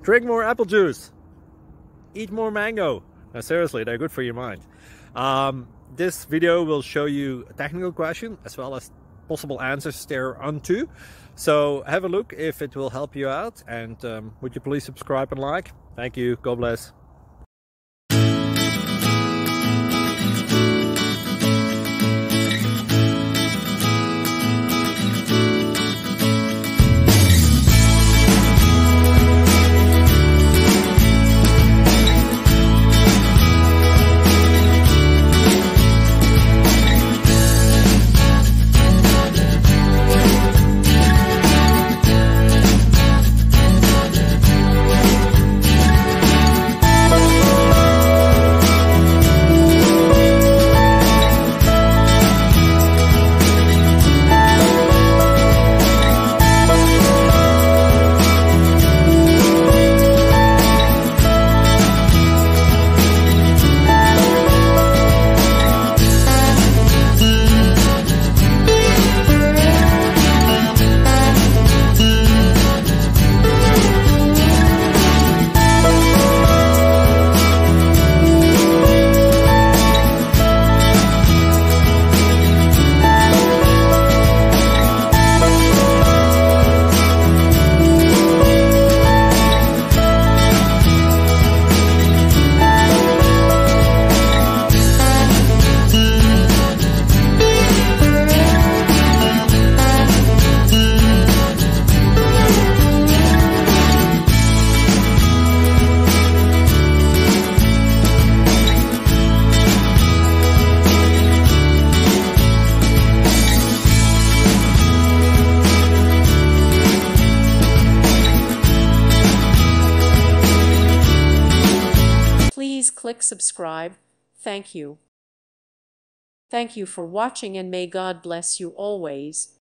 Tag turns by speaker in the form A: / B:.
A: Drink more apple juice. Eat more mango. Now seriously, they're good for your mind. This video will show you a technical question as well as possible answers thereunto. So have a look if it will help you out, and would you please subscribe and like? Thank you. God bless.
B: Please click subscribe. Thank you. Thank you for watching, and may God bless you always.